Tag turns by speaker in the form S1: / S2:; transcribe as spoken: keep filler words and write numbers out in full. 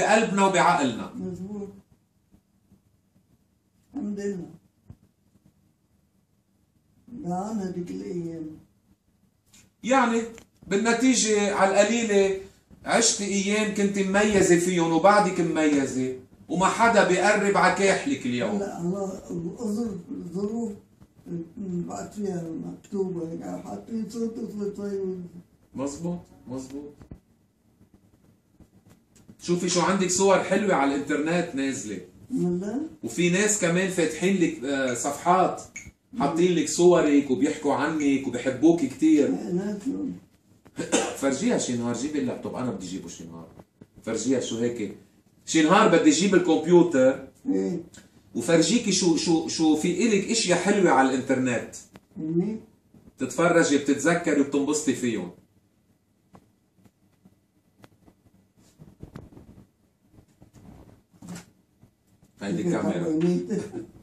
S1: بقلبنا وبعقلنا.
S2: مظبوط. الحمد لله. دعانا هذيك الايام.
S1: يعني بالنتيجة على القليلة عشت ايام كنت مميزة فيهم وبعدك مميزة وما حدا بيقرب على كاحلك اليوم.
S2: هلا الله الظروف الظروف بعد فيها مكتوبة هيك حاطين صوت طفل طيب.
S1: مزبوط مزبوط. شوفي شو عندك صور حلوة على الانترنت نازلة.
S2: والله؟
S1: وفي ناس كمان فاتحين لك صفحات حاطين لك صورك وبيحكوا عنك وبحبوك كثير. فرجيها شي نهار، جيبي اللابتوب، انا بدي اجيبه شي نهار. فرجيها شو هيك. شي نهار بدي اجيب الكمبيوتر وفرجيكي شو شو شو في الك اشياء حلوة على الانترنت. تتفرجي بتتذكري وبتنبسطي فيهم. هيدي كاميرا.